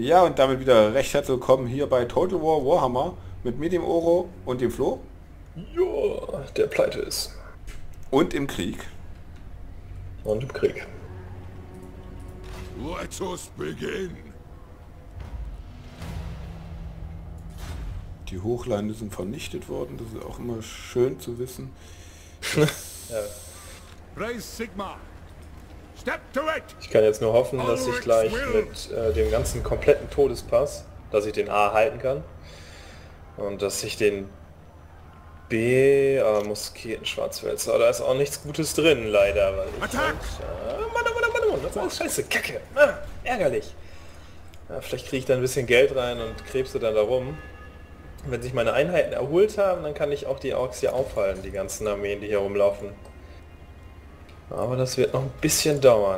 Ja, und damit wieder recht herzlich willkommen hier bei Total War Warhammer mit mir, dem Oro und dem Flo Ja, der pleite ist. und im Krieg. Und im Krieg. Let us begin. Die Hochlande sind vernichtet worden, das ist auch immer schön zu wissen. Ja. Raise Sigma. Step to it. Ich kann jetzt nur hoffen, dass ich gleich mit dem ganzen kompletten Todespass, dass ich den A halten kann. Und dass ich den B, Musketen, Schwarzwälzer, da ist auch nichts Gutes drin, leider. Weil ich Attack! Mann, das ist alles scheiße, Kacke, ärgerlich. Ja, vielleicht kriege ich da ein bisschen Geld rein und krebse dann da rum. Wenn sich meine Einheiten erholt haben, dann kann ich auch die Orks hier aufhalten, die ganzen Armeen, die hier rumlaufen. Aber das wird noch ein bisschen dauern.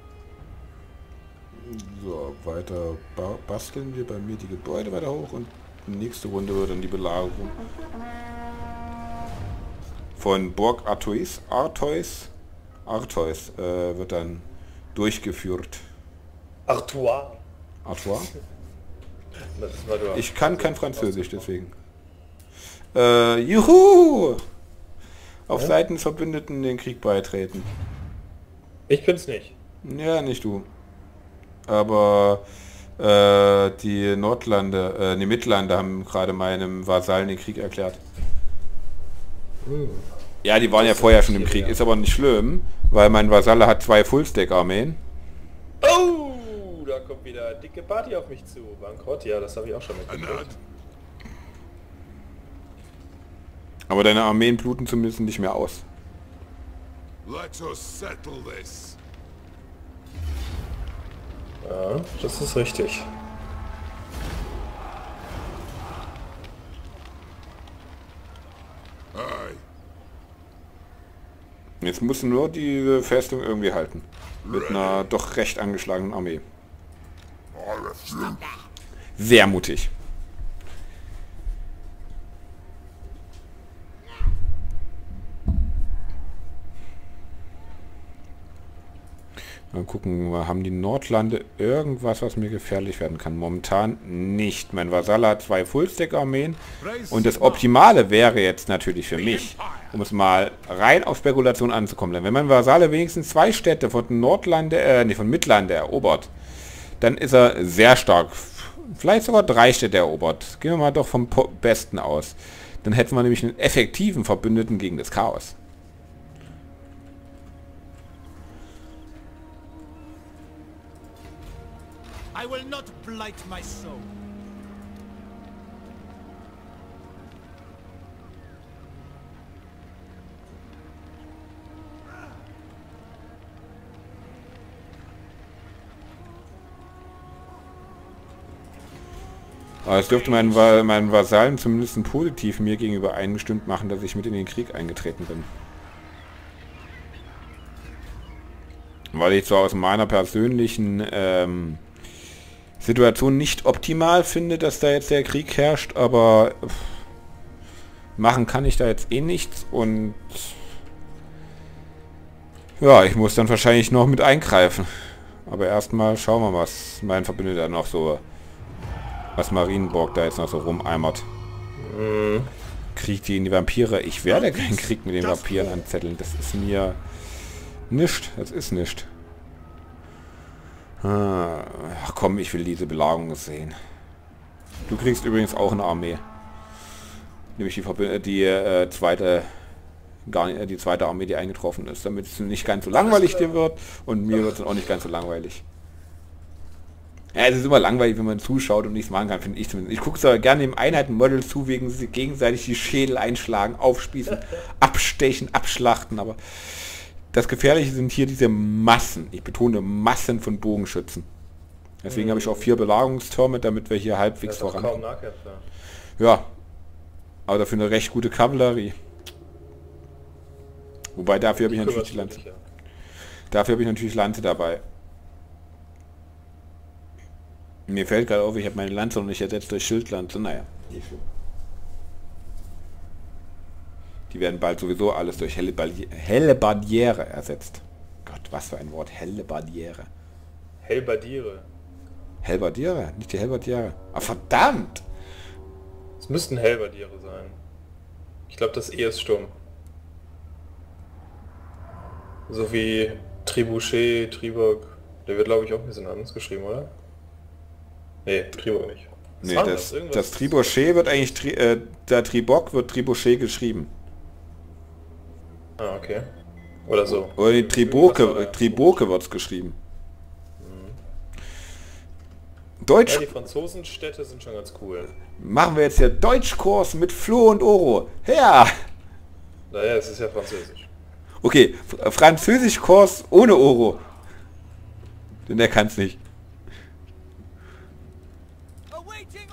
So, weiter basteln wir bei mir die Gebäude weiter hoch und nächste Runde wird dann die Belagerung von Burg Artois wird dann durchgeführt. Artois. Artois? Das ist, weil du Ich kann kein Französisch, deswegen. Juhu! Auf Seiten des Verbündeten den Krieg beitreten. Ich bin's nicht. Ja, nicht du. Aber die Nordlande, die Mittlande haben gerade meinem Vasallen den Krieg erklärt. Ja, die waren ja vorher schon im Krieg, ist aber nicht schlimm, weil mein Vasalle hat 2 Fullstack-Armeen. Oh, da kommt wieder dicke Party auf mich zu. Bankrott, ja, das habe ich auch schon mitgekriegt. Anad. Aber deine Armeen bluten zumindest nicht mehr aus. Let us settle this. Ja, das ist richtig. Aye. Jetzt muss nur diese Festung irgendwie halten. Mit einer doch recht angeschlagenen Armee. Sehr mutig. Mal gucken, haben die Nordlande irgendwas, was mir gefährlich werden kann? Momentan nicht. Mein Vasall hat 2 Fullstack-Armeen und das Optimale wäre jetzt natürlich für mich, um es mal rein auf Spekulation anzukommen. Denn wenn mein Vasalle wenigstens 2 Städte von Nordlande, von Mittlande erobert, dann ist er sehr stark. Vielleicht sogar 3 Städte erobert. Gehen wir mal doch vom Besten aus. Dann hätten wir nämlich einen effektiven Verbündeten gegen das Chaos. I will not blight my soul. Aber es dürfte meinen Vasallen zumindest positiv mir gegenüber eingestimmt machen, dass ich mit in den Krieg eingetreten bin. Weil ich zwar aus meiner persönlichen Situation nicht optimal finde, dass da jetzt der Krieg herrscht, aber machen kann ich da jetzt eh nichts und ja, ich muss dann wahrscheinlich noch mit eingreifen. Aber erstmal schauen wir mal, was mein Verbündeter noch so, was Marienburg da jetzt noch so rumeimert. Krieg gegen die Vampire. Ich werde keinen Krieg mit den Vampiren anzetteln. Das ist mir nicht. Das ist nicht. Ach komm, ich will diese Belagerung sehen. Du kriegst übrigens auch eine Armee. Nämlich die zweite Armee, die eingetroffen ist, damit es nicht ganz so langweilig dir wird und mir wird es auch nicht ganz so langweilig. Ja, es ist immer langweilig, wenn man zuschaut und nichts machen kann, finde ich zumindest. Ich gucke es aber gerne im Einheitenmodell zu, wegen sie gegenseitig die Schädel einschlagen, aufspießen, abstechen, abschlachten, aber das Gefährliche sind hier diese Massen. Ich betone Massen von Bogenschützen. Deswegen habe ich auch 4 Belagerungstürme, damit wir hier halbwegs vorankommen. Ja, aber dafür eine recht gute Kavallerie. Wobei dafür habe ich natürlich die Lanze. Dafür habe ich natürlich Lanze dabei. Mir fällt gerade auf, ich habe meine Lanze noch nicht ersetzt durch Schildlanze. Naja, nicht schlimm. Die werden bald sowieso alles durch Hellebardiere ersetzt. Gott, was für ein Wort. Hellebardiere. Helbardiere. Helbardiere, nicht die Helbardiere. Ah, verdammt! Es müssten Helbardiere sein. Ich glaube, das E ist stumm. So wie Trebuchet, Tribok. Der wird, glaube ich, auch ein bisschen anders geschrieben, oder? Nee, Tribok nicht. Was Nee, war denn das Irgendwas- Tribochet wird eigentlich, der Tribok wird Tribochet geschrieben. Ah, okay. Oder so. Oder die Irgendwas war da- Triboke wird's geschrieben. Ja, Deutsch, die Franzosenstädte sind schon ganz cool. machen wir jetzt hier Deutschkurs mit Flo und Oro. Ja! Naja, es ist ja französisch. Okay, Französischkurs ohne Oro. Denn der kann's nicht. Awaiting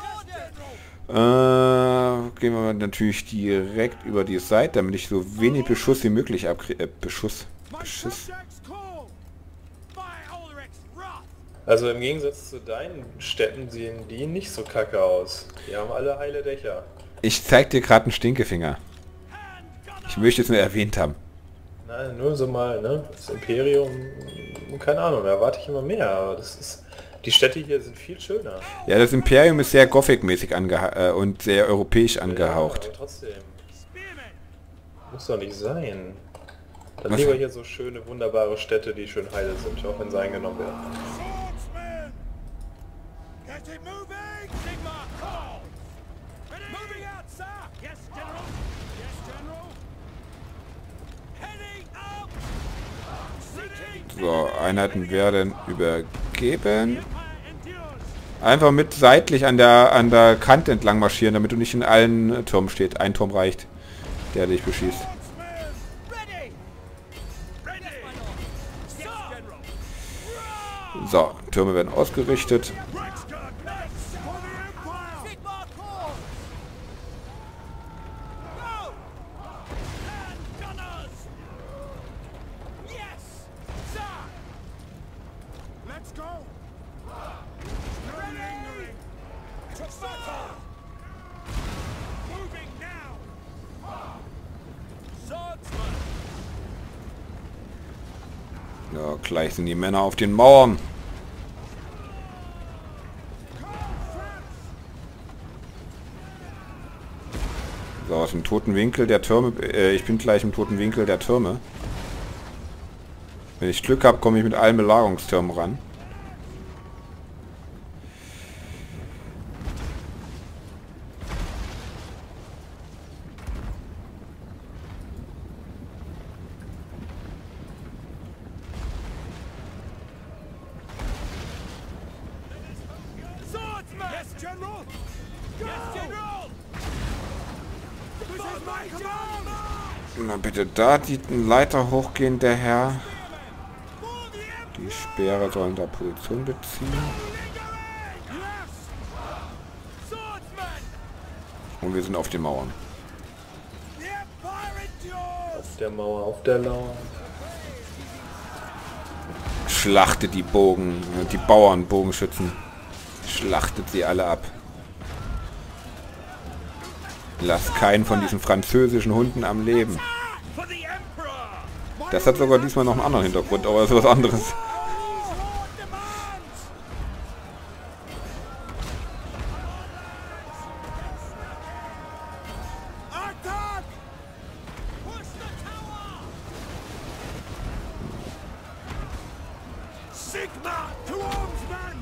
order. Gehen wir mal natürlich direkt über die Seite, damit ich so wenig Beschuss wie möglich abkriege. Beschuss. My subjects call. By Ulrich's wrath. Also im Gegensatz zu deinen Städten sehen die nicht so kacke aus. Die haben alle heile Dächer. Ich zeig dir gerade einen Stinkefinger. Ich möchte es nur erwähnt haben. Nein, nur so mal, ne? Das Imperium, keine Ahnung, da erwarte ich immer mehr, aber das ist... Die Städte hier sind viel schöner. Ja, das Imperium ist sehr Gothic-mäßig und sehr europäisch angehaucht. Ja, aber trotzdem. Spearmen. Muss doch nicht sein. Dann Was? lieber hier so schöne, wunderbare Städte, die schön heile sind, auch wenn sie eingenommen werden. Swordsman! Get it moving! Sigmar, call. Ready? Moving out, sir. Yes, General. Yes, General. Heading up. Seeking. So, Einheiten werden übergeben. Empire endures. Einfach mit seitlich an der Kante entlang marschieren, damit du nicht in allen Türmen steht. Ein Turm reicht, der dich beschießt. Ready. Ready. Yes, General. So, Türme werden ausgerichtet. Reichsguard knights for the Empire! Sigmar, call. Go. And gunners. Yes, sir. Let's go! No lingering! To battle! Moving now. Swordsman. Ja, gleich sind die Männer auf den Mauern. So, aus dem toten Winkel der Türme. Ich bin gleich im toten Winkel der Türme. Wenn ich Glück habe, komme ich mit allen Belagerungstürmen ran. Swordsman. Yes, General. Yes, General. This is my command! Na bitte da die Leiter hochgehen, der Herr. For the Empire. Die Speere sollen da Position beziehen. Yes. Swordsman. Und wir sind auf den Mauern. The Empire endures! Auf der Mauer, auf der Lauer. Schlachtet die die Bauern, Bogenschützen. Schlachtet sie alle ab. Lasst keinen von diesen französischen Hunden am Leben. For the Emperor. Das hat sogar diesmal noch einen anderen Hintergrund, aber das ist was anderes. Lord demands! Attack! Push the tower. Sigma to arms, man!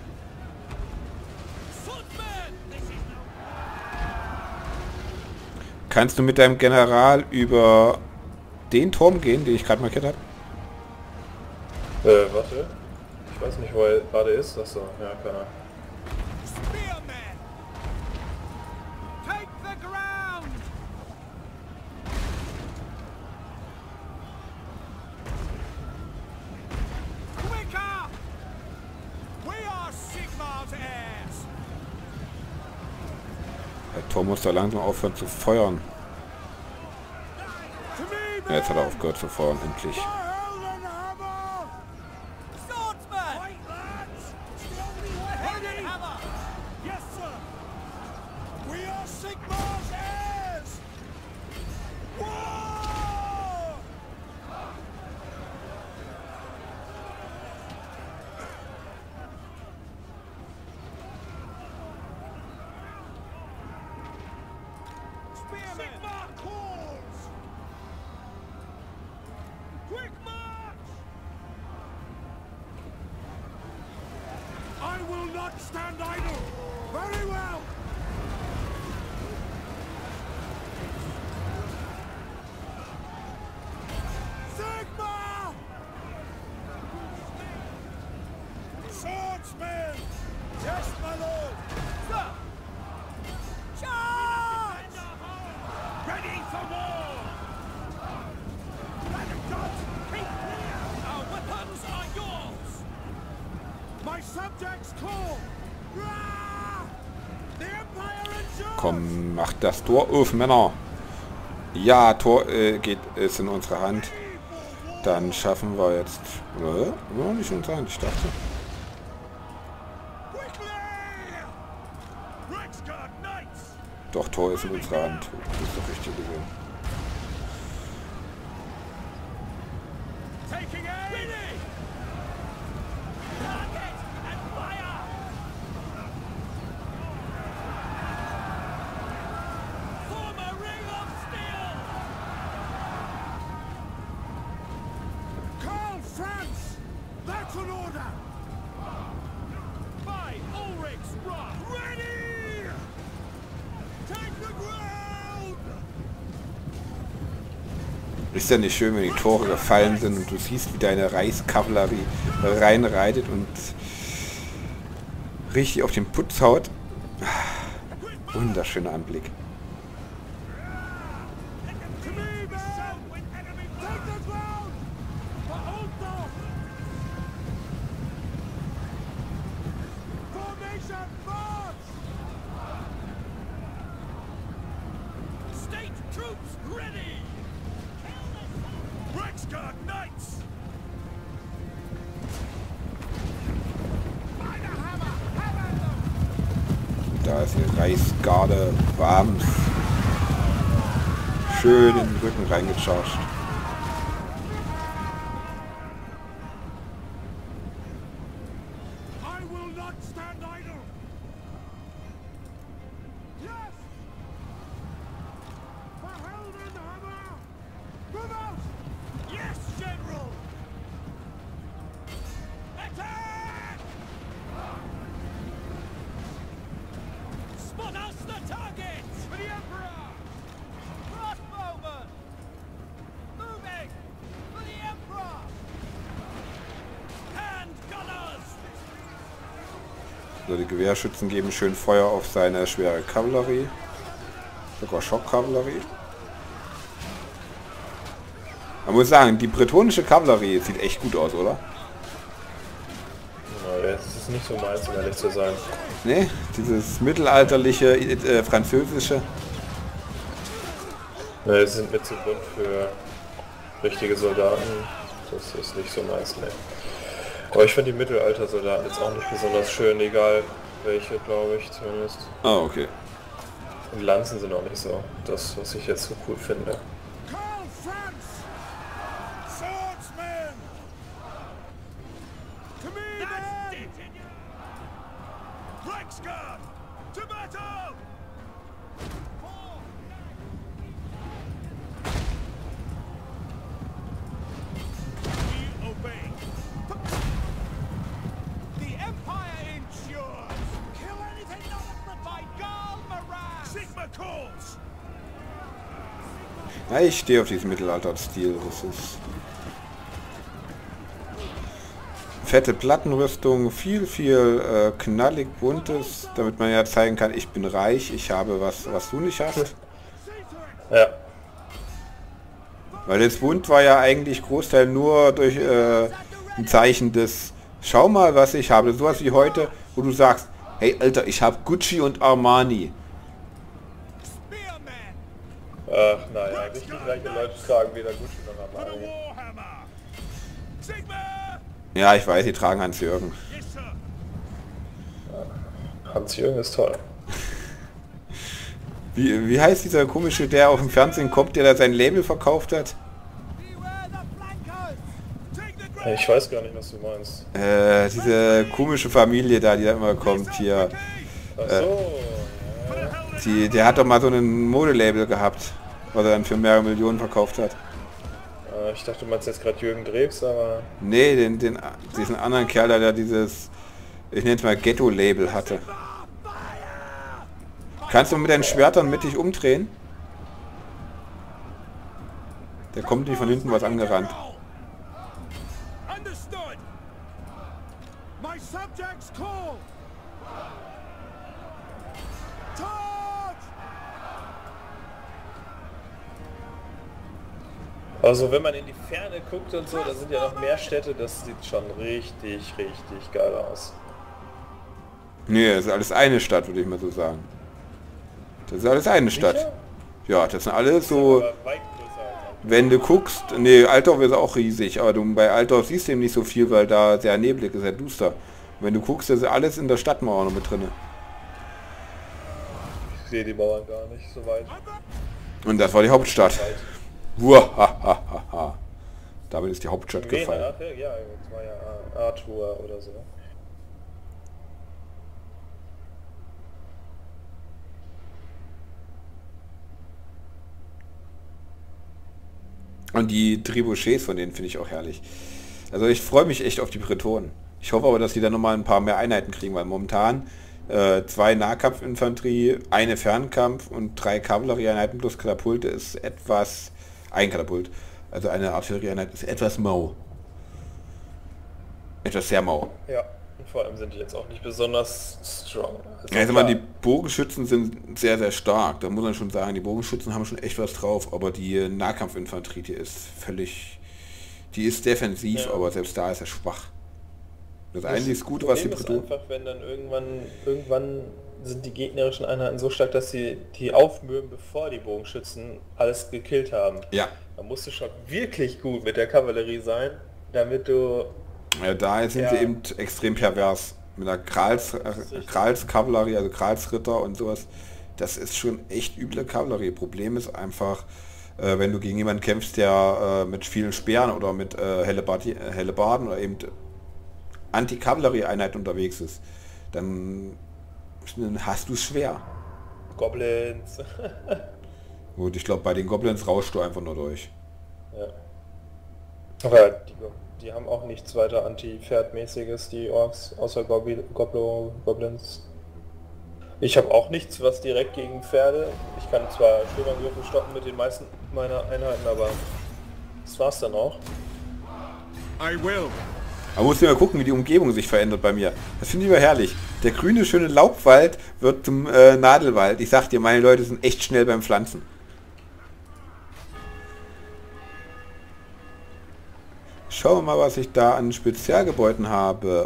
Swordsman. This is no. Kannst du mit deinem General über den Turm gehen, den ich gerade markiert habe? Warte. Ich weiß nicht, wo er gerade ist. Achso, ja, keine Ahnung. Spearmen. Take the ground. Quicker. We are Sigmar's heirs. Der Turm muss da langsam aufhören zu feuern. To me, Ja, jetzt hat er aufgehört zu feuern, endlich. Heldenhammer! Swordsman. Right, lads! Heldenhammer. Yes, sir! We are Sigmar's heirs! War! Sigmar calls! Quick march! I will not stand idle! Very well! Sigmar! Swordsman! Yes, my lord! Sir! Charge! Ready for war! Let it go! Keep clear! Our weapons are yours! My subjects call! Rah! The Empire endures! Komm, macht das Tor auf, Männer. Ja, Tor ist in unserer Hand. Dann schaffen wir jetzt... nicht in unserer Hand, ich dachte. Doch, Tor ist in unserer Hand. Das ist doch richtig gesehen. Taking aim! Ready! Target and fire! Form a ring of steel! Karl Franz! That's an order! By Ulrich's wrath! Ready! Take the ground! Ist ja nicht schön, wenn die Tore gefallen sind und du siehst, wie deine Reichskavallerie reinreitet und richtig auf den Putz haut. Wunderschöner Anblick. To me, man! Take the ground! For Altdorf! Formation march! State troops ready! Rexguard Knights! By the hammer! Hammer them! Da ist die Reichsgarde Worms. Schön in den Rücken reingecharged. I will not stand idle! Yes! For Heldenhammer! Move out! Yes, General! Attack! Spot us the target! For the Emperor! Crossbowmen! Moving! For the Emperor! Hand gunners! So, die Gewehrschützen geben schön Feuer auf seine schwere Kavallerie. Sogar Schockkavallerie. Man muss sagen, die bretonische Kavallerie sieht echt gut aus, oder? Ja, das ist nicht so meins, um ehrlich zu sein. Ne? Dieses mittelalterliche französische. Ne, sie sind mir zu bunt für richtige Soldaten. Das ist nicht so meins, ne. Aber ich finde die Mittelalter-Soldaten jetzt auch nicht besonders schön, egal welche, glaube ich zumindest. Ah, okay. Und Lanzen sind auch nicht so das, was ich jetzt so cool finde. Karl Franz! Swordsman! To me, men! Reichsguard! To battle! We obey. The Empire endures! Kill anything not by Garl Maran! Sigma calls! Ja, ich stehe auf diesen Mittelalter-Stil. Das ist fette Plattenrüstung, viel knallig buntes, damit man ja zeigen kann, ich bin reich, ich habe was du nicht hast. Ja, Weil das Bund war ja eigentlich Großteil nur durch ein Zeichen des schau mal, was ich habe. Sowas wie heute, wo du sagst, hey Alter, ich habe Gucci und Armani. ach naja, richtig reiche Leute tragen weder Gucci noch For the Armani. Warhammer! Sigma! Ja, ich weiß, die tragen Hans-Jürgen. Yes, sir! Hans-Jürgen ist toll. Wie heißt dieser komische, der auf dem Fernsehen kommt, der da sein Label verkauft hat? Ich weiß gar nicht, was du meinst. Diese komische Familie da, die da immer kommt hier. Ach so, For the Helden Der hat doch mal so ein Modelabel gehabt, was er dann für mehrere Millionen verkauft hat. Ich dachte, du meinst jetzt gerade Jürgen Drews, aber... Nee, diesen anderen Kerl, der dieses, ich nenne es mal Ghetto-Label hatte. Kannst du mit deinen Schwertern mit dich umdrehen? Der kommt nicht von hinten was angerannt. Understood. My subjects call. Charge! Also wenn man in die Ferne guckt und so, da sind ja noch mehr Städte, das sieht schon richtig, richtig geil aus. Nee, das ist alles eine Stadt, würde ich mal so sagen. Das ist alles eine Stadt. Sicher? Ja, das sind alles so... Aber weit größer als Wenn du guckst, nee, Altdorf ist auch riesig, aber du bei Altdorf siehst du eben nicht so viel, weil da sehr neblig ist, sehr duster. Und wenn du guckst, ist alles in der Stadtmauer noch mit drin. ich sehe die Mauern gar nicht so weit. Und das war die Hauptstadt. Uahahaha. Damit ist die Hauptstadt gefallen. Ach, ja, das war ja Arthur oder so. Und die Trebuchets von denen finde ich auch herrlich. Also ich freue mich echt auf die Bretonen. Ich hoffe aber, dass die dann nochmal ein paar mehr Einheiten kriegen, weil momentan 2 Nahkampfinfanterie, eine Fernkampf und 3 Kavallerieeinheiten plus Katapulte ist etwas... Ein Katapult. Also eine Artillerieeinheit ist etwas mau. Etwas sehr mau. Ja, und vor allem sind die jetzt auch nicht besonders strong. Also Ja, ich sag mal, die Bogenschützen sind sehr, sehr stark. Da muss man schon sagen, die Bogenschützen haben schon echt was drauf, aber die Nahkampfinfanterie, die ist völlig... Die ist defensiv, Ja. aber selbst da ist er schwach. Das einzige Gute, was die Problem ist Bretonen... einfach, wenn dann irgendwann sind die gegnerischen Einheiten so stark, dass sie die aufmögen, bevor die Bogenschützen alles gekillt haben. Ja, Da musst du schon wirklich gut mit der Kavallerie sein, damit du... ja, da sind Ja. sie eben extrem pervers. Mit der Kralskavallerie, also Kralsritter und sowas. Das ist schon echt üble Kavallerie. Problem ist einfach, wenn du gegen jemanden kämpfst, der mit vielen Speeren oder mit Hellebarden oder eben Anti-Kavallerie-Einheiten unterwegs ist, dann hast du es schwer. Goblins. Gut, ich glaube, bei den Goblins rauschst du einfach nur durch. Ja. Aber die haben auch nichts weiter Anti-Pferdmäßiges, die Orks, außer Goblins. Ich habe auch nichts, was direkt gegen Pferde. Ich kann zwar Sturmangriffe stoppen mit den meisten meiner Einheiten, aber das war's dann auch. I will. Aber musst du mal gucken, wie die Umgebung sich verändert bei mir. Das finde ich immer herrlich. Der grüne, schöne Laubwald wird zum Nadelwald. Ich sag dir, meine Leute sind echt schnell beim Pflanzen. Schauen wir mal, was ich da an Spezialgebäuden habe.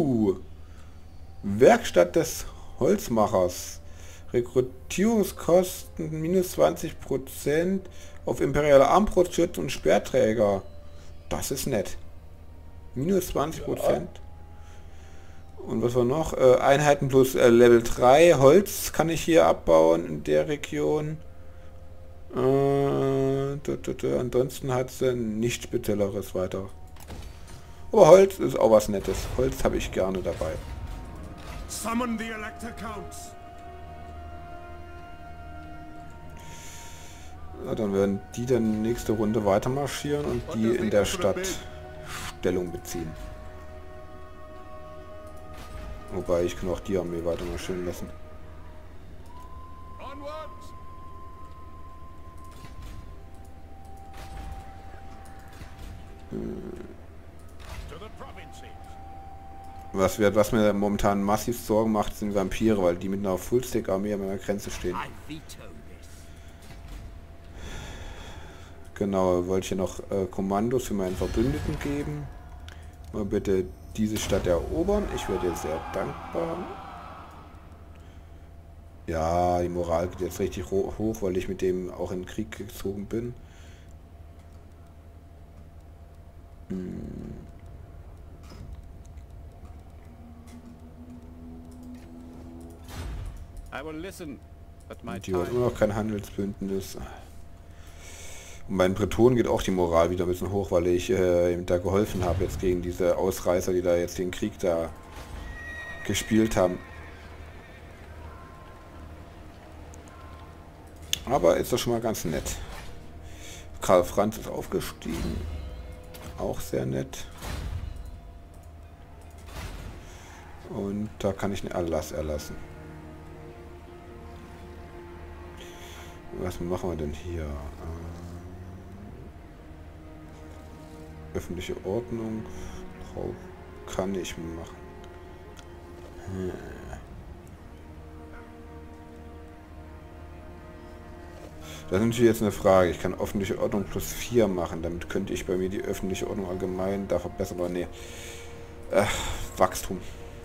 Werkstatt des Holzmachers. Rekrutierungskosten minus 20% auf imperiale Armbrustschützen und Speerträger. Das ist nett. Minus 20%. Und was war noch? Einheiten plus Level 3. Holz kann ich hier abbauen in der Region. Ansonsten hat sie nichts Spezielleres weiter. Aber Holz ist auch was Nettes. Holz habe ich gerne dabei. Summon the Elector Counts. Ja, dann werden die dann nächste Runde weiter marschieren und die in der Stadt Stellung beziehen. Wobei ich kann auch die Armee weiter marschieren lassen. Onwards. To the provinces. Was mir momentan massiv Sorgen macht, sind Vampire, weil die mit einer Fullstack-Armee an meiner Grenze stehen. I veto this. Genau, wollte ich hier noch Kommandos für meinen Verbündeten geben. Mal bitte diese Stadt erobern. Ich wäre dir sehr dankbar. Ja, die Moral geht jetzt richtig hoch, weil ich mit dem auch in den Krieg gezogen bin. I will listen, but my Die hat time... immer noch kein Handelsbündnis. Und bei den Bretonen geht auch die Moral wieder ein bisschen hoch, weil ich ihm da geholfen habe jetzt gegen diese Ausreißer, die da jetzt den Krieg da gespielt haben. Aber ist doch schon mal ganz nett. Karl Franz ist aufgestiegen. Auch sehr nett. Und da kann ich einen Erlass erlassen. Was machen wir denn hier? Öffentliche Ordnung. Kann ich machen. Das ist natürlich jetzt eine Frage. Ich kann öffentliche Ordnung +4 machen. Damit könnte ich bei mir die öffentliche Ordnung allgemein da verbessern. Aber nee. Wachstum.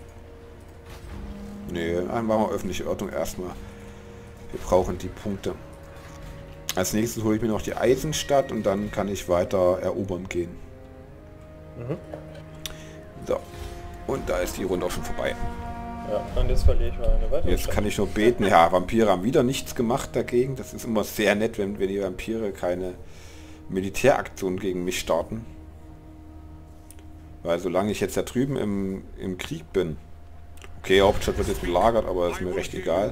Nee, dann machen wir öffentliche Ordnung erstmal. Wir brauchen die Punkte. Als nächstes hole ich mir noch die Eisenstadt und dann kann ich weiter erobern gehen. So. Und da ist die Runde auch schon vorbei. Ja, und jetzt verliere ich mal eine weitere Jetzt Stadt. kann ich nur beten. Ja, Vampire haben wieder nichts gemacht dagegen. Das ist immer sehr nett, wenn die Vampire keine Militäraktion gegen mich starten. Weil solange ich jetzt da drüben im Krieg bin. Okay, Hauptstadt wird jetzt belagert, aber ist mir recht egal.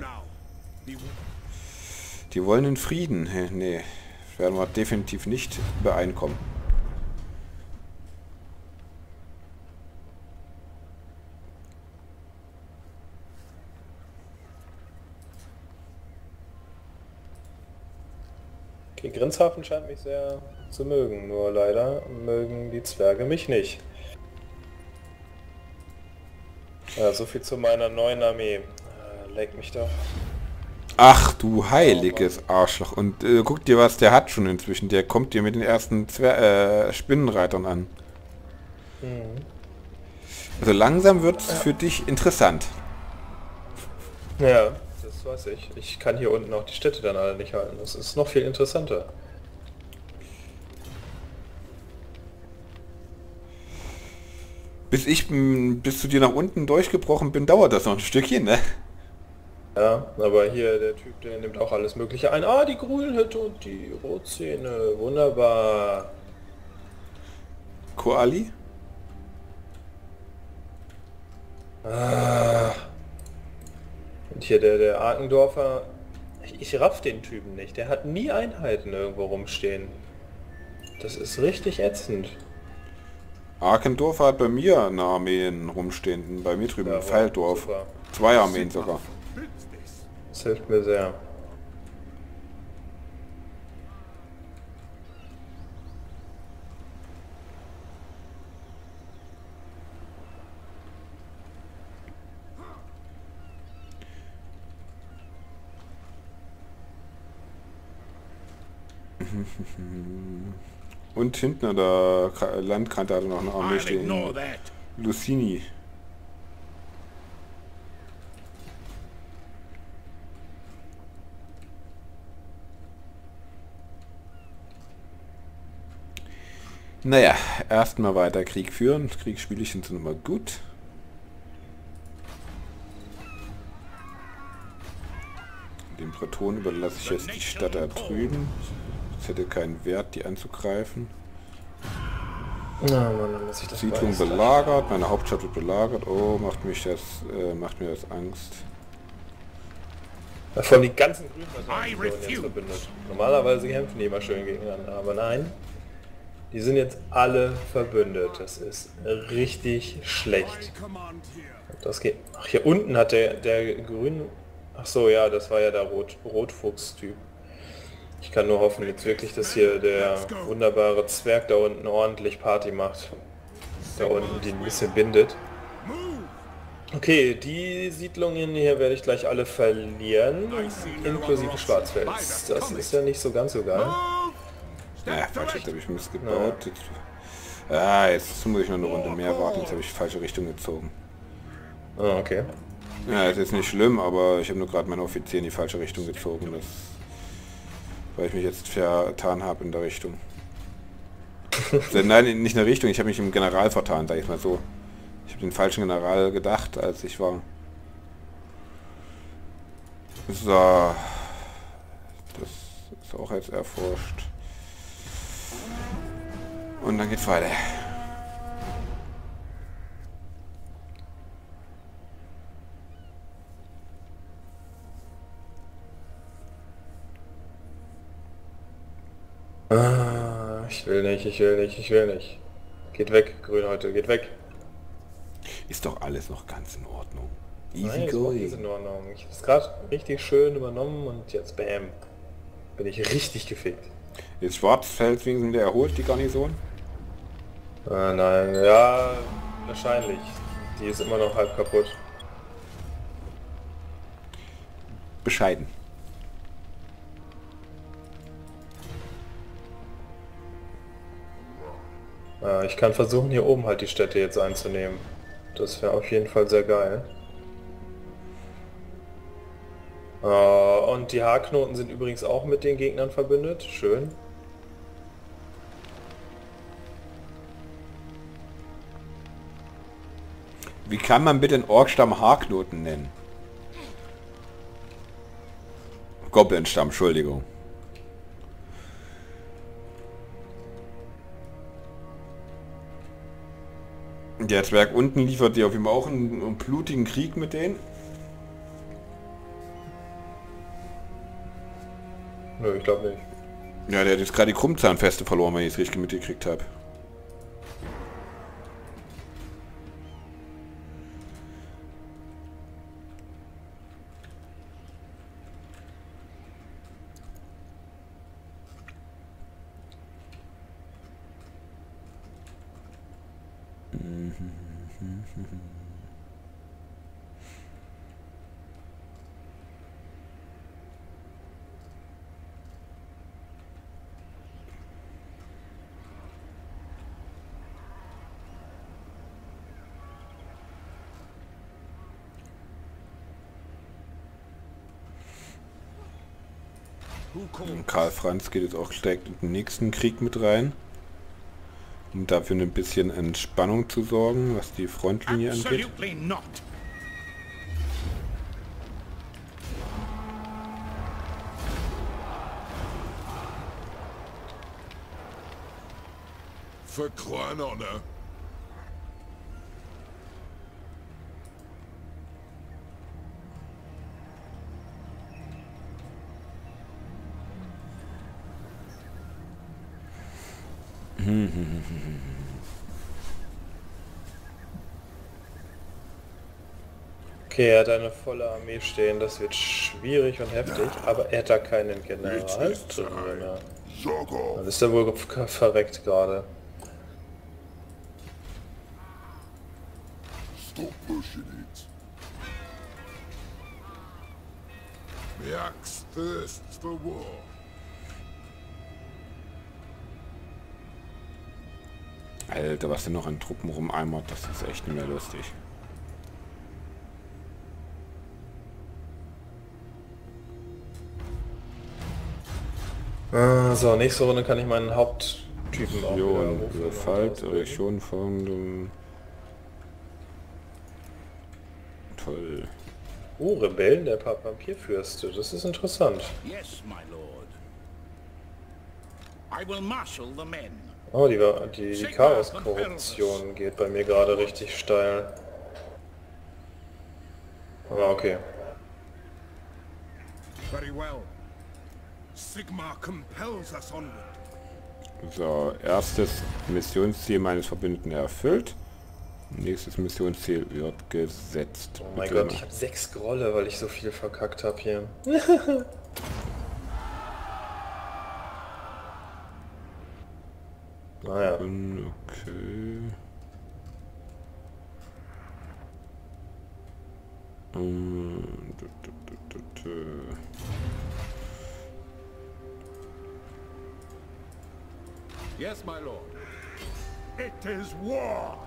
Die wollen den Frieden. Nee, werden wir definitiv nicht übereinkommen. Okay, Grinzhafen scheint mich sehr zu mögen, nur leider mögen die Zwerge mich nicht. Ja, so viel zu meiner neuen Armee. Leck mich doch. Ach du heiliges Arschloch. Und guck dir, was der hat schon inzwischen. Der kommt dir mit den ersten Spinnenreitern an. Also langsam wird es für dich interessant. Ja, das weiß ich. Ich kann hier unten auch die Städte dann alle nicht halten. Das ist noch viel interessanter. Bis zu dir nach unten durchgebrochen bin, dauert das noch ein Stückchen, ne? Ja, aber hier der Typ, der nimmt auch alles Mögliche ein. Ah, die Grünhütte und die Rotzähne. Wunderbar. Koali? Ah. Und hier der Arkendorfer. Ich raff den Typen nicht. Der hat nie Einheiten irgendwo rumstehen. Das ist richtig ätzend. Arkendorf hat bei mir eine Armee rumstehen, bei mir drüben in Pfeildorf. Super. 2 Armeen sogar. Das hilft mir sehr. Und hinten an der Landkante hatte noch eine Armee I'll stehen. ignore that. Lucini. Naja, erstmal weiter Krieg führen. Kriegsspielchen sind immer gut. Den Bretonen überlasse ich jetzt die Stadt da drüben. Es hätte keinen Wert, die anzugreifen. Na, Mann, muss ich das Siedlung weiß. belagert, meine Hauptstadt wird belagert. Oh, macht mir das Angst. Von die ganzen Grünparteien wurden jetzt verbündet. Normalerweise kämpfen die immer schön gegeneinander, aber nein. Die sind jetzt alle verbündet. Das ist richtig schlecht. Command here. Das geht. Ach, hier unten hat der Grün... Ach so, ja, das war ja der Rotfuchs-Typ. Ich kann nur hoffen jetzt wirklich, dass hier der wunderbare Zwerg da unten ordentlich Party macht. Da unten die ein bisschen bindet. Okay, die Siedlungen hier werde ich gleich alle verlieren, inklusive Schwarzfels. Das ist ja nicht so ganz so geil. Naja, falsch, jetzt habe ich Mist gebaut. Jetzt muss ich noch eine Runde mehr warten. Jetzt habe ich falsche Richtung gezogen. Ah, okay. Ja, ist jetzt nicht schlimm, aber ich habe nur gerade meine Offizier in die falsche Richtung gezogen. Weil ich mich jetzt vertan habe in der Richtung. Nein, nicht in der Richtung. Ich habe mich im General vertan, sag ich mal so. Ich habe den falschen General gedacht, als ich war. So. Das ist auch jetzt erforscht. Und dann geht's weiter. Ah, ich will nicht, ich will nicht, ich will nicht. Geht weg, Grünhäute, geht weg. Ist doch alles noch ganz in Ordnung. Nein, Easy das ist in going. Ordnung. Ich hab's gerade richtig schön übernommen und jetzt bam. Bin ich richtig gefickt. Ist Schwarzfeld wegen der erholt, die Garnison? Nein, ja, wahrscheinlich. Die ist immer noch halb kaputt. Bescheiden. Ich kann versuchen, hier oben halt die Städte jetzt einzunehmen. Das wäre auf jeden Fall sehr geil. Und die Haarknoten sind übrigens auch mit den Gegnern verbündet. Schön. Wie kann man bitte einen Orkstamm Haarknoten nennen? Goblinstamm, Entschuldigung. Der Zwerg unten liefert dir auf jeden Fall auch einen blutigen Krieg mit denen. Nö, ich glaube nicht. Ja, der hat jetzt gerade die Krummzahnfeste verloren, wenn ich es richtig mitgekriegt habe. Und Karl Franz geht jetzt auch direkt in den nächsten Krieg mit rein, um dafür ein bisschen Entspannung zu sorgen, was die Frontlinie angeht. Absolutely not. For clan honor. Okay, er hat eine volle Armee stehen. Das wird schwierig und heftig. Aber er hat da keinen General drin. Zogo. Dann ist er wohl verreckt gerade. Stop pushing it. The axe thirsts for war. Alter, was denn noch an Truppen rumeimert, das ist echt nicht mehr lustig. So, nächste Runde kann ich meinen Haupttypen auch wieder Region, rufen. Fallt, Region folgendem. Toll. Rebellen der Vampirfürste. Das ist interessant. Yes, my lord. I will marshal the men. Oh, die Chaos-Korruption geht bei mir gerade richtig steil. Aber okay. Very well. Sigmar compels us onward. So, erstes Missionsziel meines Verbündeten erfüllt. Nächstes Missionsziel wird gesetzt. Oh mein Bitte Gott, ich habe 6 Grolle, weil ich so viel verkackt habe hier. Naja. Okay. Yes, my lord. It is war.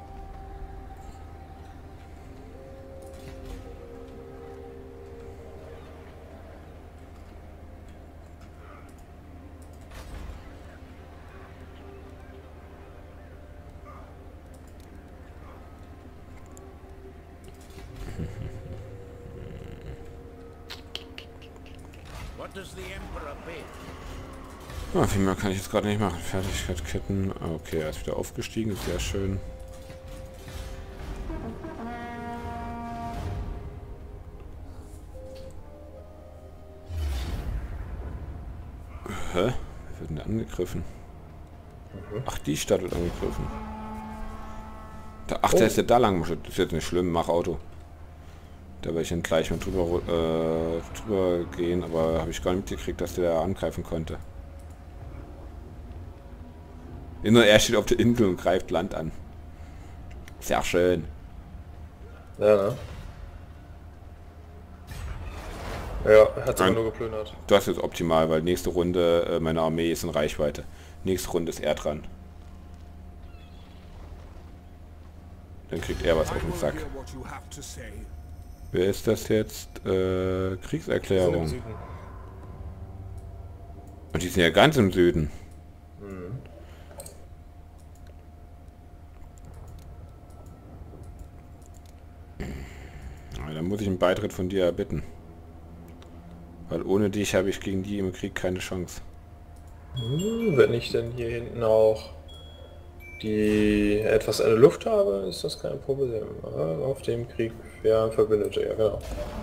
What does the Emperor bid? Ah, viel mehr kann ich jetzt gerade nicht machen. Fertigkeiten. Okay, er ist wieder aufgestiegen. Sehr schön. Hä? Wird denn angegriffen? Ach, die Stadt wird angegriffen. Ach, der ist ja da lang. Das ist jetzt nicht schlimm, mach Auto. Da werde ich dann gleich mal drüber gehen, aber habe ich gar nicht mitgekriegt, dass der da angreifen konnte. Er steht auf der Insel und greift Land an. Sehr schön. Ja, ne? Ja, er hat sogar nur geplündert. Das ist optimal, weil nächste Runde meine Armee ist in Reichweite. Nächste Runde ist er dran. Dann kriegt er was auf den Sack. Hear what you have to say. Wer ist das jetzt? Wir sind im Kriegserklärung. Süden. Und die sind ja ganz im Süden. Ja, dann muss ich einen Beitritt von dir erbitten. Weil ohne dich habe ich gegen die im Krieg keine Chance. Wenn ich denn hier hinten auch die etwas eine Luft habe, ist das kein Problem. Aber auf dem Krieg wären Verbündete, ja genau.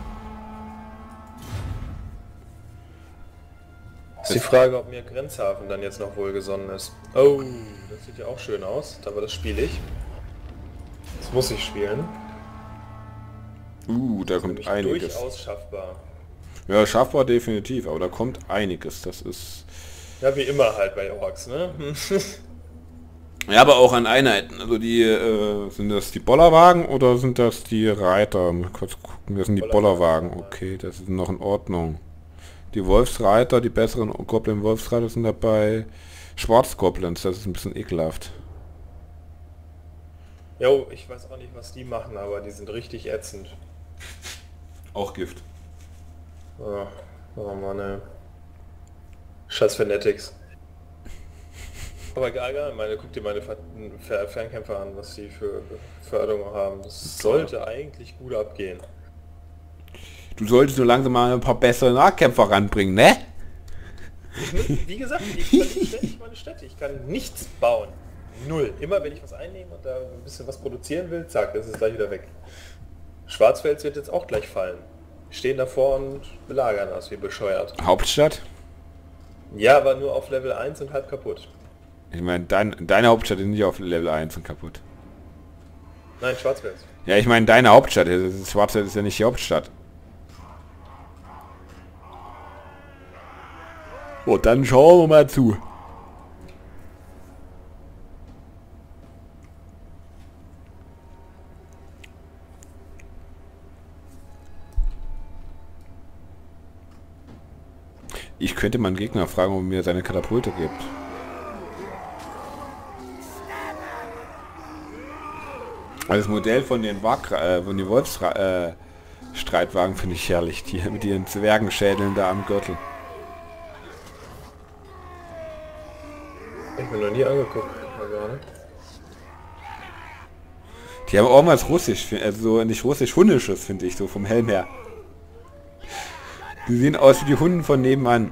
Ist die Frage, ob mir Grenzhafen dann jetzt noch wohlgesonnen ist. Oh, das sieht ja auch schön aus. Aber das spiele ich. Das muss ich spielen. Da kommt Nämlich einiges. durchaus schaffbar. Ja, schaffbar definitiv, aber da kommt einiges. Das ist... Ja, wie immer halt bei Orks, ne? Ja, aber auch an Einheiten. Also die, sind das die Bollerwagen oder sind das die Reiter? Mal kurz gucken, das sind die Bollerwagen. Okay, das ist noch in Ordnung. Die Wolfsreiter, die besseren Goblin-Wolfsreiter sind dabei. Schwarzgoblins, das ist ein bisschen ekelhaft. Jo, ich weiß auch nicht, was die machen, aber die sind richtig ätzend. Auch Gift. Oh Mann, ey. Scheiß Fanatics. Aber egal, guck dir meine Fernkämpfer an, was die für Förderung haben. Das sollte eigentlich gut abgehen. Du solltest nur langsam mal ein paar bessere Nahkämpfer ranbringen, ne? Wie gesagt, ich verliere ständig meine Städte. Ich kann nichts bauen. Null. Immer wenn ich was einnehme und da ein bisschen was produzieren will, zack, das ist gleich wieder weg. Schwarzfels wird jetzt auch gleich fallen. Wir stehen davor und belagern das wie bescheuert. Hauptstadt? Ja, aber nur auf Level 1 und halb kaputt. Ich meine, deine Hauptstadt ist nicht auf Level 1 und kaputt. Nein, Schwarzfels. Ja, ich meine, deine Hauptstadt. Schwarzwald ist ja nicht die Hauptstadt. Oh, dann schauen wir mal zu. Ich könnte meinen Gegner fragen, ob er mir seine Katapulte gibt. Also das Modell von den Wolfsstreitwagen finde ich herrlich. Die mit ihren Zwergenschädeln da am Gürtel. Ich mir noch nie angeguckt. Gerade. Die haben irgendwas Russisch, also nicht Russisch-Hunnisches, finde ich, so vom Helm her. Die sehen aus wie die Hunden von nebenan.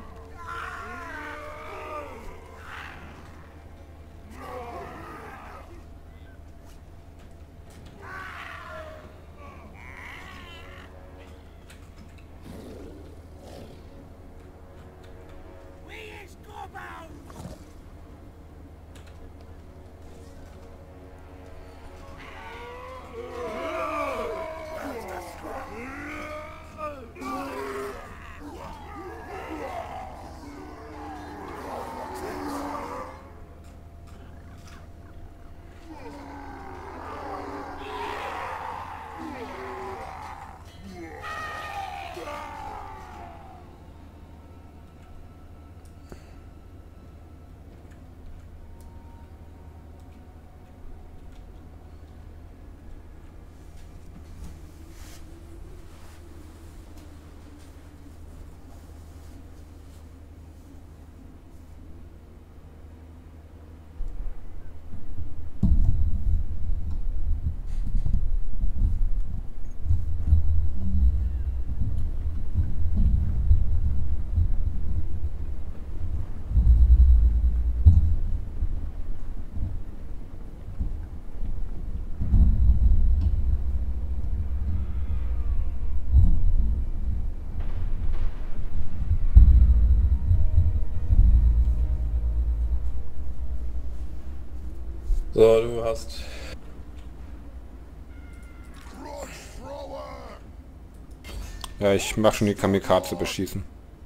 So, du hast... Ja, ich mach schon die Kamikaze beschießen.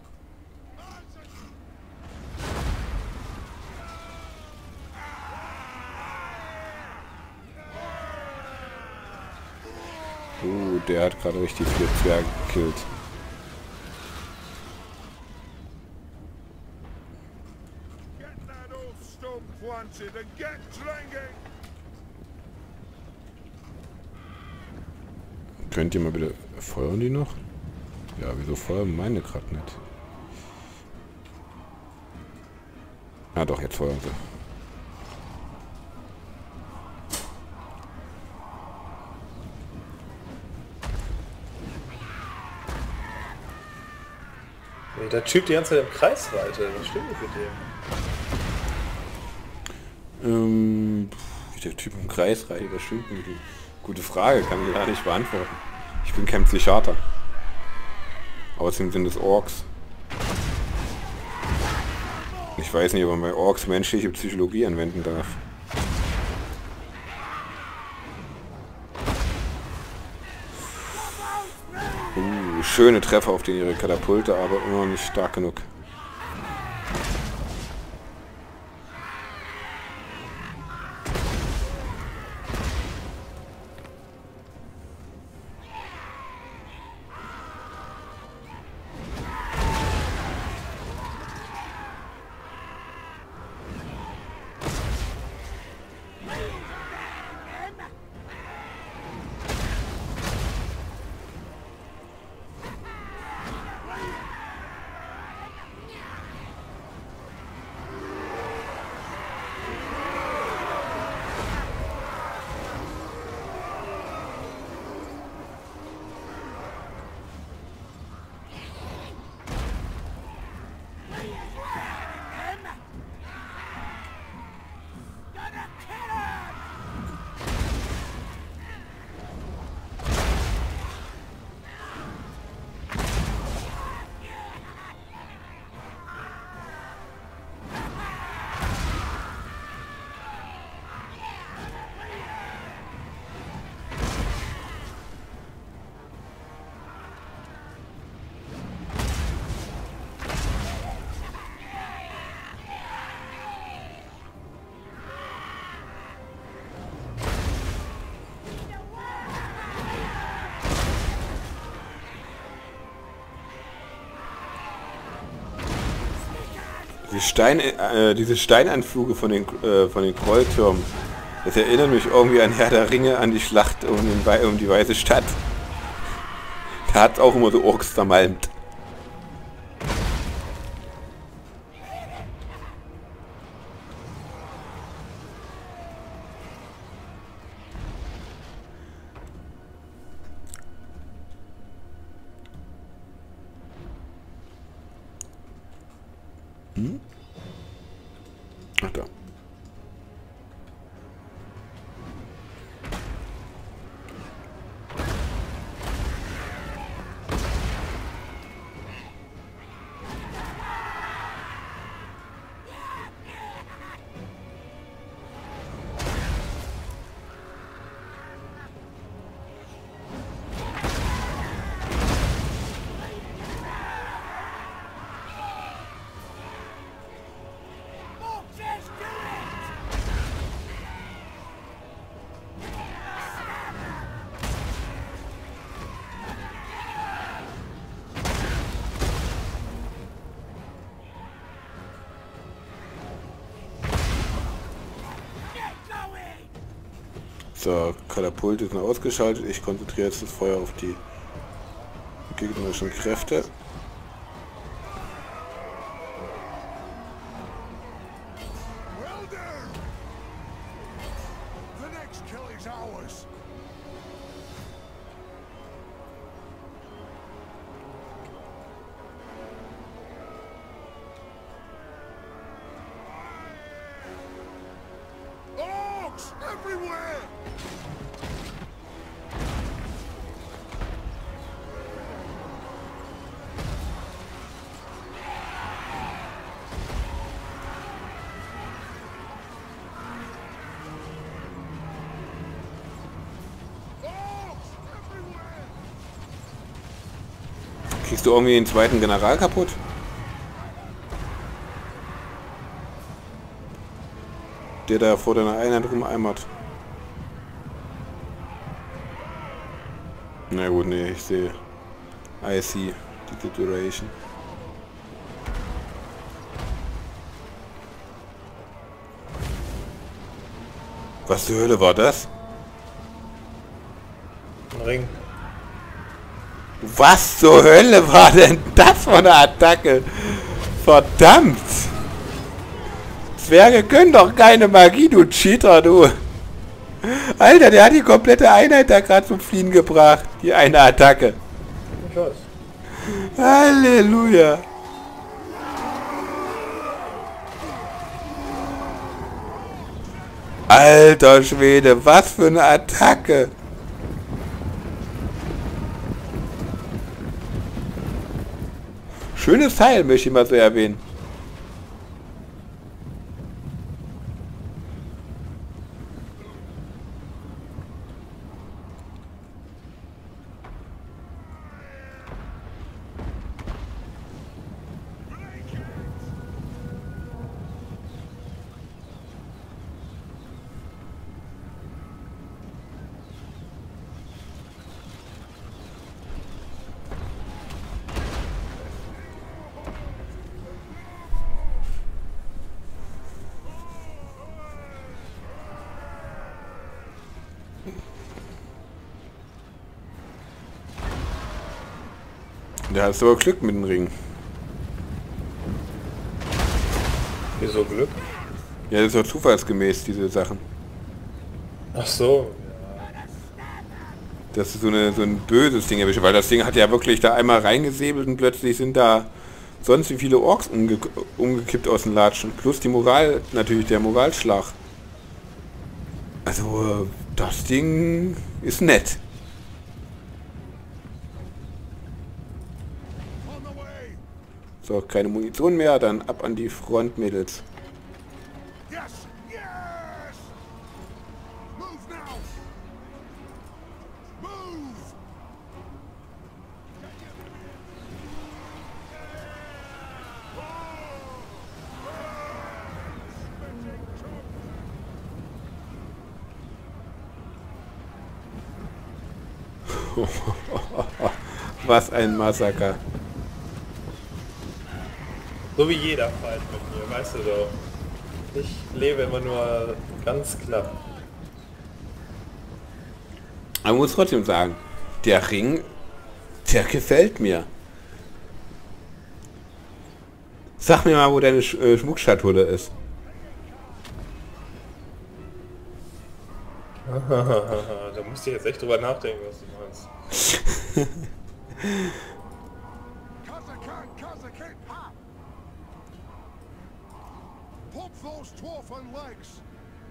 Der hat gerade richtig viele Zwerge gekillt. Get that old stone planted and get drinking! Könnt ihr mal bitte... Feuern die noch? Ja, wieso feuern meine gerade nicht? Ah doch, jetzt feuern sie. Nee, der Typ die ganze Zeit im Kreis reitet. Was stimmt nicht mit dem? Wie der Typ im Kreis reitet, das stimmt mit ihm. Gute Frage, kann ich gar nicht beantworten. Ich bin kein Psychiater. Außerdem sind es Orks. Ich weiß nicht, ob man bei Orks menschliche Psychologie anwenden darf. Schöne Treffer auf ihre Katapulte, aber immer noch nicht stark genug. Diese Steinanfluge von den Krolltürmen, das erinnert mich irgendwie an Herr der Ringe, an die Schlacht um die Weiße Stadt. Da hat es auch immer so Orks zermalmt. Ach da. So, Katapulte sind ausgeschaltet. Ich konzentriere jetzt das Feuer auf die gegnerischen Kräfte. Well done! The next kill is ours! Orcs everywhere! Kriegst du irgendwie den zweiten General kaputt? Der da vor deiner Einheit rumeimert. Na gut, nee, ich sehe. I see die Situation. Was zur Hölle war das? Ein Ring. Was zur Hölle war denn das für eine Attacke? Verdammt! Zwerge können doch keine Magie, du Cheater, du! Alter, der hat die komplette Einheit da gerade zum Fliehen gebracht. Die eine Attacke. Ich weiß. Halleluja! Alter Schwede, was für eine Attacke! Schönes Teil, möchte ich mal so erwähnen. Da hast du aber Glück mit dem Ring. Wieso Glück? Ja, das ist doch zufallsgemäß, diese Sachen. Ach so. Das ist so ein böses Ding erwischt, weil das Ding hat ja wirklich da einmal reingesäbelt und plötzlich sind da sonst wie viele Orks umgekippt aus den Latschen. Plus die Moral, natürlich der Moralschlag. Also, das Ding ist nett. So, keine Munition mehr, dann ab an die Front, Mädels. Yes! Yes! Move now! Move! Was ein Massaker. So wie jeder Fight mit mir, weißt du doch. Ich lebe immer nur ganz knapp. Aber man muss trotzdem sagen, der Ring, der gefällt mir. Sag mir mal, wo deine Schmuckschatulle ist. Da musst du jetzt echt drüber nachdenken, was du meinst. Cause I can't. Ha! Pump those dwarfen legs.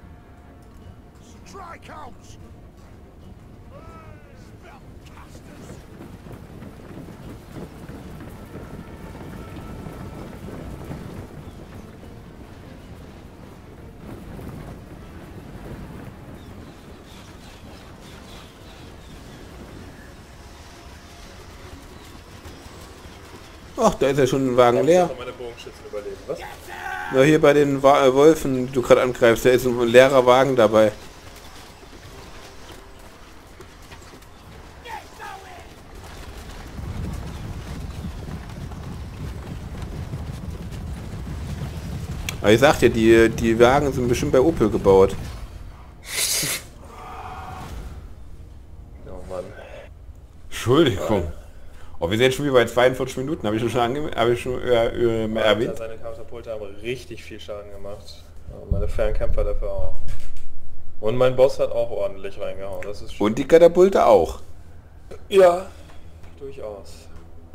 Strike out! Spellcasters! Ach, da ist ja schon ein Wagen leer. Meine Bogenschützen überleben, was? Na, hier bei den Wolfen, die du gerade angreifst, da ist ein leerer Wagen dabei. Aber ich sag dir, die Wagen sind bestimmt bei Opel gebaut. Oh Mann. Entschuldigung. Oh, wir sind jetzt schon wieder bei 42 Minuten, habe ich schon erwähnt. Seine Katapulte haben richtig viel Schaden gemacht. Und meine Fernkämpfer dafür auch. Und mein Boss hat auch ordentlich reingehauen. Das ist Und die Katapulte auch. ja, durchaus.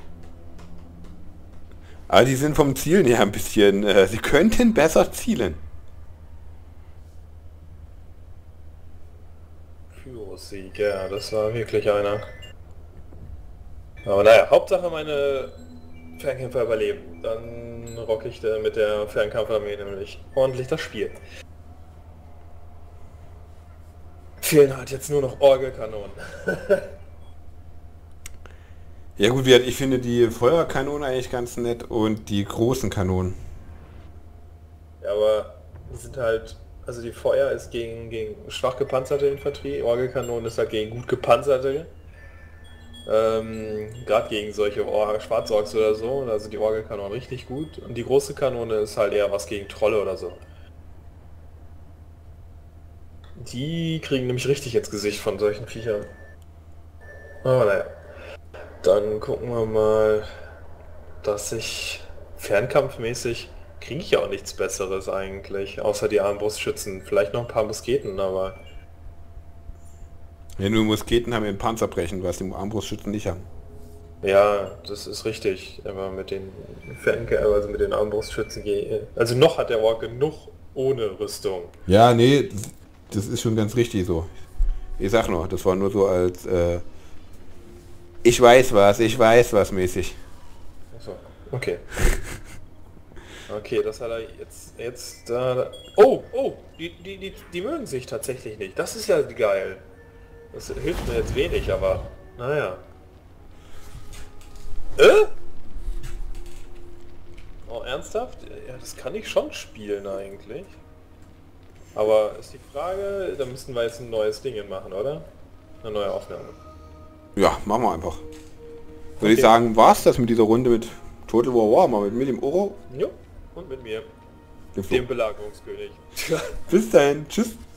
Aber die sind vom Zielen her ein bisschen... sie könnten besser zielen. Pyrrhus-Sieg, ja, das war wirklich einer. Aber naja, Hauptsache meine Fernkämpfer überleben. Dann rock ich mit der Fernkampfarmee nämlich ordentlich das Spiel. Fehlen halt jetzt nur noch Orgelkanonen. Ja gut, ich finde die Feuerkanonen eigentlich ganz nett und die großen Kanonen. Ja, aber die sind halt, also die Feuer ist gegen schwach gepanzerte Infanterie, Orgelkanonen ist halt gegen gut gepanzerte. Gerade gegen solche Schwarzorks oder so, da sind die Orgelkanonen richtig gut. Und die große Kanone ist halt eher was gegen Trolle oder so. Die kriegen nämlich richtig ins Gesicht von solchen Viechern. Aber naja. Dann gucken wir mal, dass ich fernkampfmäßig kriege ich ja auch nichts Besseres eigentlich, außer die Armbrustschützen. Vielleicht noch ein paar Musketen, aber... Ja, nur Musketen haben wir ein Panzerbrechen, was die Armbrustschützen nicht haben. Ja, das ist richtig, aber mit den also mit den Armbrustschützen also noch hat der Ork genug ohne Rüstung. Ja, nee, das ist schon ganz richtig so. Ich sag nur, das war nur so als ich weiß was mäßig. Achso, okay. Okay, das hat er jetzt da... Oh, die mögen sich tatsächlich nicht. Das ist ja geil. Das hilft mir jetzt wenig, aber... Naja. Oh, ernsthaft? Ja, das kann ich schon spielen eigentlich. Aber ist die Frage, da müssten wir jetzt ein neues Ding machen, oder? Eine neue Aufnahme. Ja, machen wir einfach. Würde ich sagen, war's das mit dieser Runde mit Total War Warhammer, mit dem Oro? Jo, und mit mir. Dem Belagerungskönig. Bis dann, tschüss.